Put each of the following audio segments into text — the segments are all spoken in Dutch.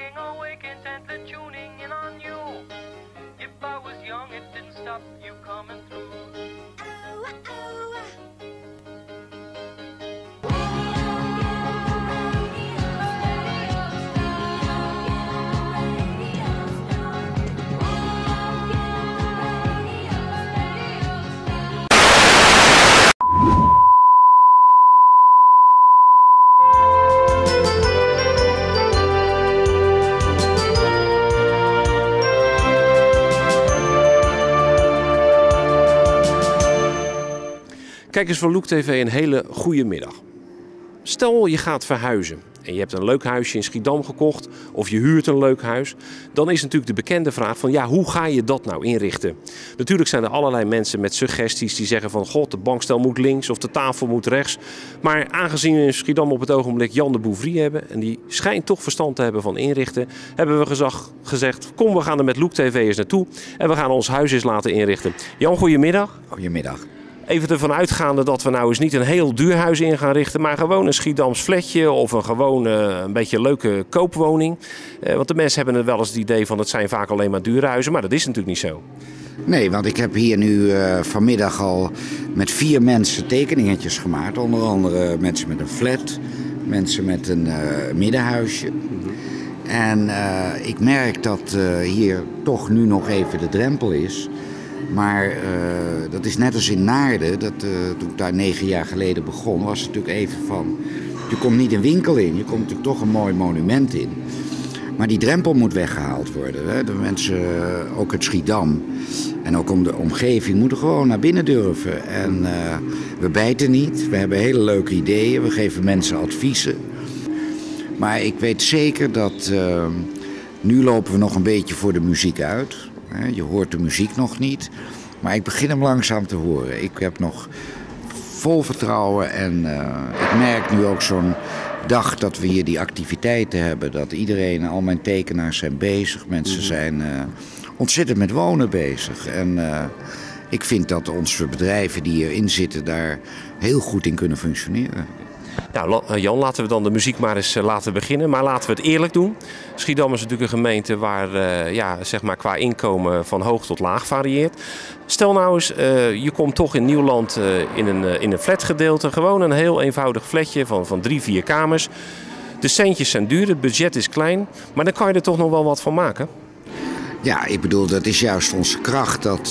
lying awake intently tuning in on you. If I was young, it didn't stop you coming through. Kijkers van Loek TV, een hele goede middag. Stel je gaat verhuizen en je hebt een leuk huisje in Schiedam gekocht of je huurt een leuk huis. Dan is natuurlijk de bekende vraag van ja, hoe ga je dat nou inrichten? Natuurlijk zijn er allerlei mensen met suggesties die zeggen van god, de bankstel moet links of de tafel moet rechts. Maar aangezien we in Schiedam op het ogenblik Jan de Bouvrie hebben en die schijnt toch verstand te hebben van inrichten, hebben we gezegd kom, we gaan er met Loek TV eens naartoe en we gaan ons huis eens laten inrichten. Jan, goedemiddag. Goedemiddag. Even ervan uitgaande dat we nou eens niet een heel duur huis in gaan richten, maar gewoon een Schiedams flatje of een gewone, een beetje leuke koopwoning. Want de mensen hebben wel eens het idee van het zijn vaak alleen maar dure huizen, maar dat is natuurlijk niet zo. Nee, want ik heb hier nu vanmiddag al met 4 mensen tekeningetjes gemaakt. Onder andere mensen met een flat, mensen met een middenhuisje. En ik merk dat hier toch nu nog even de drempel is. Maar dat is net als in Naarden, toen ik daar 9 jaar geleden begon, was het natuurlijk even van, je komt niet een winkel in, je komt natuurlijk toch een mooi monument in. Maar die drempel moet weggehaald worden. Hè? De mensen, ook het Schiedam en ook om de omgeving, moeten gewoon naar binnen durven. En we bijten niet, we hebben hele leuke ideeën, we geven mensen adviezen. Maar ik weet zeker dat nu lopen we nog een beetje voor de muziek uit. Je hoort de muziek nog niet, maar ik begin hem langzaam te horen. Ik heb nog vol vertrouwen en ik merk nu ook zo'n dag dat we hier die activiteiten hebben. Dat iedereen, al mijn tekenaars zijn bezig, mensen zijn ontzettend met wonen bezig. En ik vind dat onze bedrijven die hierin zitten daar heel goed in kunnen functioneren. Nou, Jan, laten we dan de muziek maar eens laten beginnen. Maar laten we het eerlijk doen. Schiedam is natuurlijk een gemeente waar zeg maar qua inkomen van hoog tot laag varieert. Stel nou eens, je komt toch in Nieuwland in een flatgedeelte. Gewoon een heel eenvoudig flatje van 3-4 kamers. De centjes zijn duur, het budget is klein. Maar dan kan je er toch nog wel wat van maken. Ja, ik bedoel, dat is juist onze kracht dat...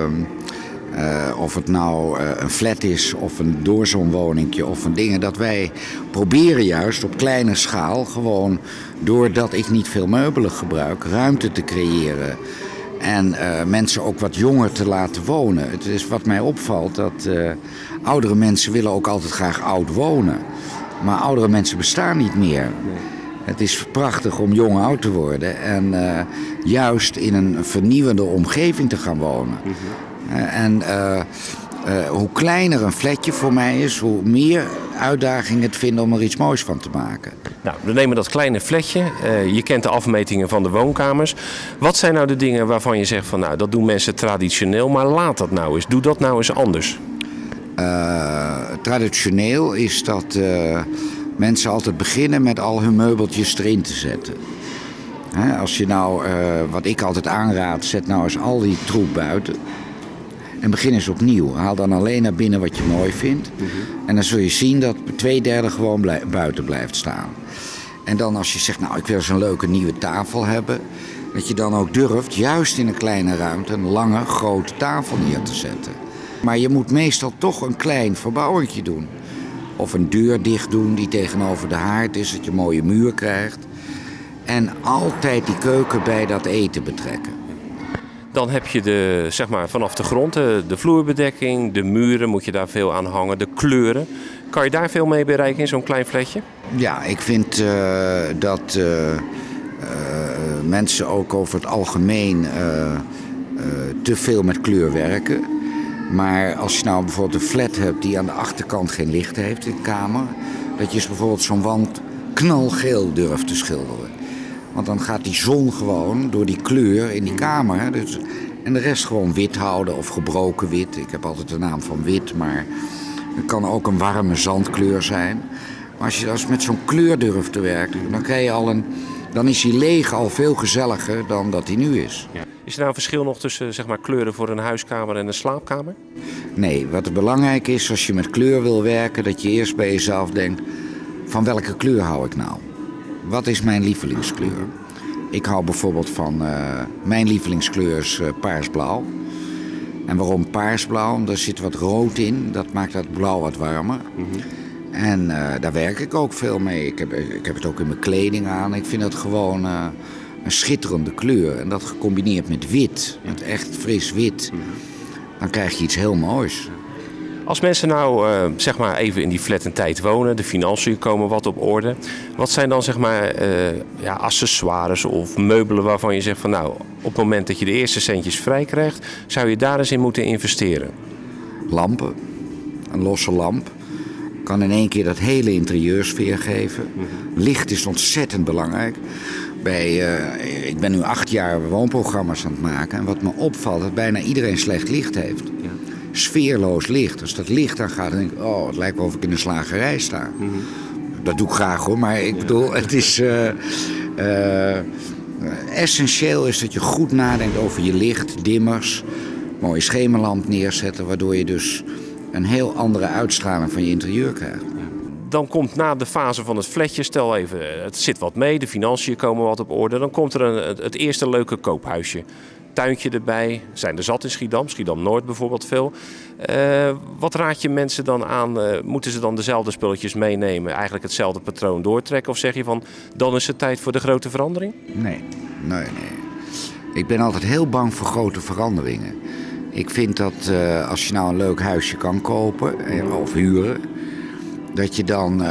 of het nou een flat is of een doorzonwoningje of een dingen, dat wij proberen juist op kleine schaal, gewoon doordat ik niet veel meubelen gebruik, ruimte te creëren en mensen ook wat jonger te laten wonen. Het is wat mij opvalt dat oudere mensen willen ook altijd graag oud wonen, maar oudere mensen bestaan niet meer. Het is prachtig om jong oud te worden en juist in een vernieuwende omgeving te gaan wonen. En hoe kleiner een flatje voor mij is, hoe meer uitdaging het vinden om er iets moois van te maken. Nou, we nemen dat kleine flatje. Je kent de afmetingen van de woonkamers. Wat zijn nou de dingen waarvan je zegt van nou, dat doen mensen traditioneel, maar laat dat nou eens. Doe dat nou eens anders. Traditioneel is dat mensen altijd beginnen met al hun meubeltjes erin te zetten. Als je nou, wat ik altijd aanraad, zet nou eens al die troep buiten. En begin eens opnieuw. Haal dan alleen naar binnen wat je mooi vindt. En dan zul je zien dat 2/3 gewoon buiten blijft staan. En dan als je zegt, nou ik wil eens een leuke nieuwe tafel hebben. Dat je dan ook durft, juist in een kleine ruimte, een lange, grote tafel neer te zetten. Maar je moet meestal toch een klein verbouwingje doen. Of een deur dicht doen die tegenover de haard is, dat je een mooie muur krijgt. En altijd die keuken bij dat eten betrekken. Dan heb je zeg maar, vanaf de grond de vloerbedekking, de muren moet je daar veel aan hangen, de kleuren. Kan je daar veel mee bereiken in zo'n klein flatje? Ja, ik vind dat mensen ook over het algemeen te veel met kleur werken. Maar als je nou bijvoorbeeld een flat hebt die aan de achterkant geen licht heeft in de kamer, dat je eens bijvoorbeeld zo'n wand knalgeel durft te schilderen. Want dan gaat die zon gewoon door die kleur in die kamer. Hè, dus, en de rest gewoon wit houden of gebroken wit. Ik heb altijd de naam van wit, maar het kan ook een warme zandkleur zijn. Maar als je met zo'n kleur durft te werken, dan krijg je al een dan is hij leeg al veel gezelliger dan dat hij nu is. Ja. Is er nou een verschil nog tussen zeg maar, kleuren voor een huiskamer en een slaapkamer? Nee, wat belangrijk is als je met kleur wil werken, dat je eerst bij jezelf denkt, van welke kleur hou ik nou? Wat is mijn lievelingskleur? Ik hou bijvoorbeeld van, mijn lievelingskleur is paarsblauw. En waarom paarsblauw? Daar zit wat rood in, dat maakt dat blauw wat warmer. En daar werk ik ook veel mee. Ik heb het ook in mijn kleding aan. Ik vind dat gewoon een schitterende kleur. En dat gecombineerd met wit, met echt fris wit, dan krijg je iets heel moois. Als mensen nou zeg maar even in die flat een tijd wonen, de financiën komen wat op orde. Wat zijn dan zeg maar accessoires of meubelen waarvan je zegt van nou, op het moment dat je de eerste centjes vrij krijgt, zou je daar eens in moeten investeren? Lampen, een losse lamp, kan in één keer dat hele interieursfeer geven. Licht is ontzettend belangrijk. Ik ben nu 8 jaar woonprogramma's aan het maken en wat me opvalt, dat bijna iedereen slecht licht heeft. Ja. Sfeerloos licht. Als dat licht aan gaat, dan denk ik, oh, het lijkt wel of ik in een slagerij sta. Dat doe ik graag hoor, maar ik bedoel, het is essentieel is dat je goed nadenkt over je licht, dimmers, mooie schemerlamp neerzetten, waardoor je dus een heel andere uitstraling van je interieur krijgt. Dan komt na de fase van het flatje, stel even, het zit wat mee, de financiën komen wat op orde, dan komt er het eerste leuke koophuisje. Tuintje erbij, zijn er zat in Schiedam, Schiedam-Noord bijvoorbeeld veel. Wat raad je mensen dan aan? Moeten ze dan dezelfde spulletjes meenemen, eigenlijk hetzelfde patroon doortrekken? Of zeg je van, dan is het tijd voor de grote verandering? Nee. Ik ben altijd heel bang voor grote veranderingen. Ik vind dat als je nou een leuk huisje kan kopen of huren, dat je dan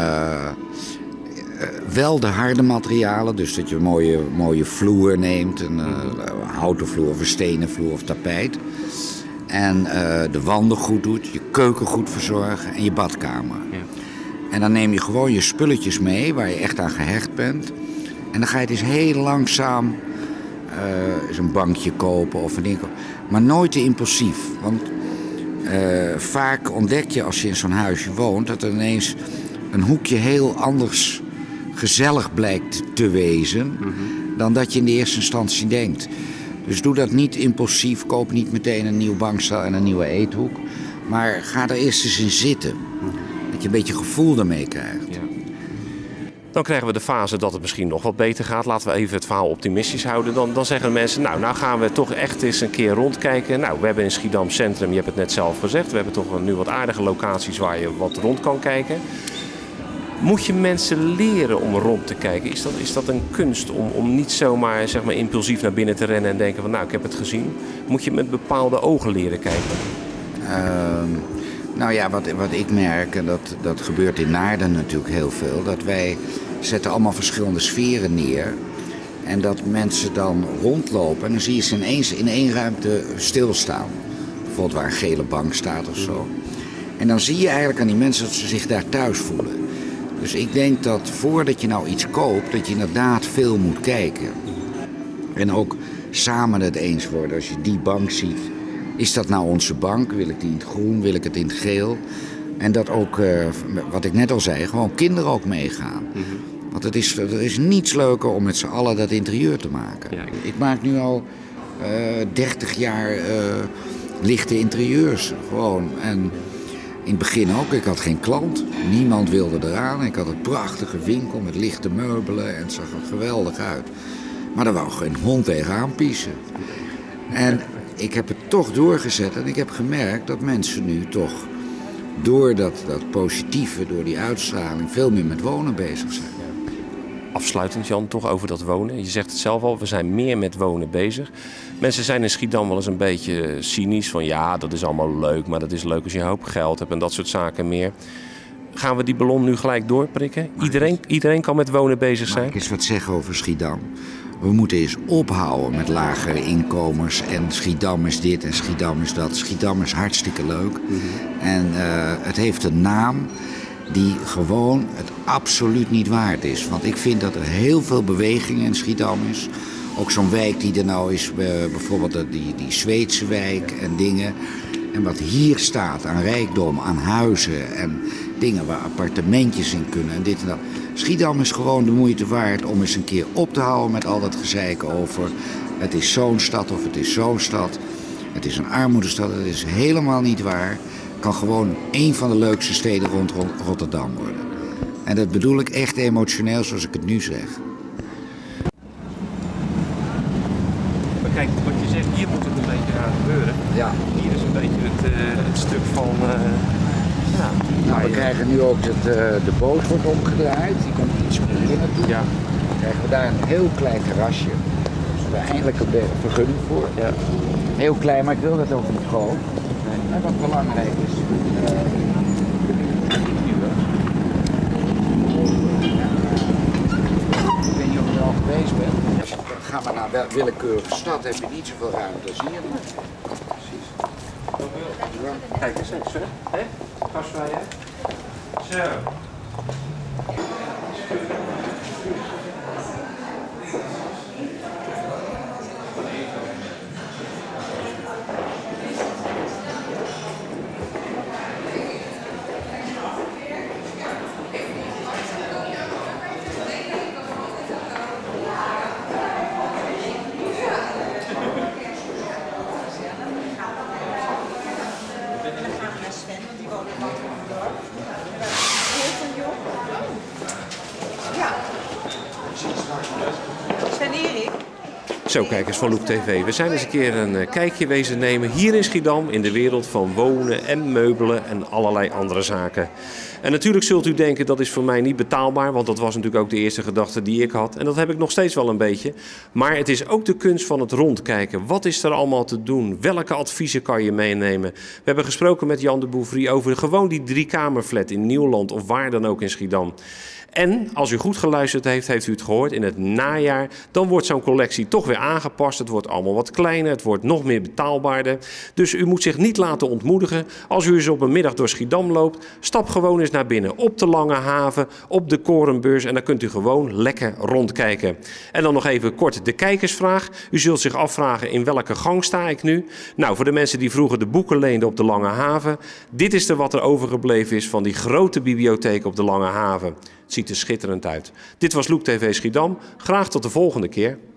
wel de harde materialen, dus dat je een mooie vloer neemt, een houten vloer of een stenen vloer of tapijt. En de wanden goed doet, je keuken goed verzorgen en je badkamer. Ja. En dan neem je gewoon je spulletjes mee waar je echt aan gehecht bent. En dan ga je het eens heel langzaam eens een bankje kopen of een ding. Maar nooit te impulsief. Want vaak ontdek je als je in zo'n huisje woont dat er ineens een hoekje heel anders gezellig blijkt te wezen dan dat je in de eerste instantie denkt. Dus doe dat niet impulsief, koop niet meteen een nieuw bankstel en een nieuwe eethoek. Maar ga er eerst eens in zitten. Dat je een beetje gevoel ermee krijgt. Ja. Dan krijgen we de fase dat het misschien nog wat beter gaat. Laten we even het verhaal optimistisch houden. Dan zeggen de mensen, nou gaan we toch echt eens een keer rondkijken. Nou, we hebben in Schiedam Centrum, je hebt het net zelf gezegd, we hebben toch nu wat aardige locaties waar je wat rond kan kijken. Moet je mensen leren om rond te kijken? Is dat een kunst om niet zomaar zeg maar, impulsief naar binnen te rennen en denken van nou, ik heb het gezien? Moet je met bepaalde ogen leren kijken? Nou ja, wat ik merk, en dat gebeurt in Naarden natuurlijk heel veel, dat wij zetten allemaal verschillende sferen neer. En dat mensen dan rondlopen en dan zie je ze ineens in één ruimte stilstaan. Bijvoorbeeld waar een gele bank staat of zo. En dan zie je eigenlijk aan die mensen dat ze zich daar thuis voelen. Dus ik denk dat voordat je nou iets koopt, dat je inderdaad veel moet kijken. En ook samen het eens worden. Als je die bank ziet, is dat nou onze bank? Wil ik die in het groen, wil ik het in het geel? En dat ook, wat ik net al zei, gewoon kinderen ook meegaan. Want er is niets leuker om met z'n allen dat interieur te maken. Ja. Ik maak nu al 30 jaar lichte interieurs. Gewoon. En in het begin ook, ik had geen klant. Niemand wilde eraan. Ik had een prachtige winkel met lichte meubelen en het zag er geweldig uit. Maar daar wou geen hond tegenaan piezen. En ik heb het toch doorgezet en ik heb gemerkt dat mensen nu toch door dat positieve, door die uitstraling, veel meer met wonen bezig zijn. Afsluitend Jan, toch over dat wonen. Je zegt het zelf al, we zijn meer met wonen bezig. Mensen zijn in Schiedam wel eens een beetje cynisch van ja, dat is allemaal leuk, maar dat is leuk als je een hoop geld hebt en dat soort zaken meer. Gaan we die ballon nu gelijk doorprikken? Iedereen kan met wonen bezig zijn? Mag ik eens wat zeggen over Schiedam? We moeten eens ophouden met lagere inkomens en Schiedam is dit en Schiedam is dat. Schiedam is hartstikke leuk. En het heeft een naam die gewoon het absoluut niet waard is. Want ik vind dat er heel veel beweging in Schiedam is. Ook zo'n wijk die er nou is, bijvoorbeeld die Zweedse wijk en dingen. En wat hier staat aan rijkdom, aan huizen en dingen waar appartementjes in kunnen en dit en dat. Schiedam is gewoon de moeite waard om eens een keer op te houden met al dat gezeik over het is zo'n stad of het is zo'n stad. Het is een armoedestad, dat is helemaal niet waar. Het kan gewoon één van de leukste steden rond Rotterdam worden. En dat bedoel ik echt emotioneel zoals ik het nu zeg. Maar kijk, wat je zegt, hier moet het een beetje aan gebeuren. Ja. Hier is een beetje het stuk van... Nou, we krijgen nu ook dat de boot wordt omgedraaid. Die komt iets meer hier naartoe. Ja. Dan krijgen we daar een heel klein terrasje. Daar hebben we eindelijk een vergunning voor. Ja. Heel klein, maar ik wil dat ook niet groot. En wat belangrijk is... Ik weet niet of je er al geweest bent. Ga maar naar een willekeurige stad, heb je niet zoveel ruimte als hier. Precies. Kijk eens even, hè? Gasvrij, hè? Zo. Zo, kijkers van Loek TV. We zijn eens een keer een kijkje wezen nemen hier in Schiedam in de wereld van wonen en meubelen en allerlei andere zaken. En natuurlijk zult u denken dat is voor mij niet betaalbaar, want dat was natuurlijk ook de eerste gedachte die ik had. En dat heb ik nog steeds wel een beetje. Maar het is ook de kunst van het rondkijken. Wat is er allemaal te doen? Welke adviezen kan je meenemen? We hebben gesproken met Jan de Bouvrie over gewoon die 3-kamerflat in Nieuwland of waar dan ook in Schiedam. En als u goed geluisterd heeft, heeft u het gehoord, in het najaar, dan wordt zo'n collectie toch weer aangepast. Het wordt allemaal wat kleiner, het wordt nog meer betaalbaarder. Dus u moet zich niet laten ontmoedigen. Als u eens op een middag door Schiedam loopt, stap gewoon eens naar binnen op de Lange Haven, op de Korenbeurs en dan kunt u gewoon lekker rondkijken. En dan nog even kort de kijkersvraag. U zult zich afvragen in welke gang sta ik nu? Nou, voor de mensen die vroeger de boeken leenden op de Lange Haven, dit is wat er overgebleven is van die grote bibliotheek op de Lange Haven. Het ziet er schitterend uit. Dit was Loek TV Schiedam. Graag tot de volgende keer.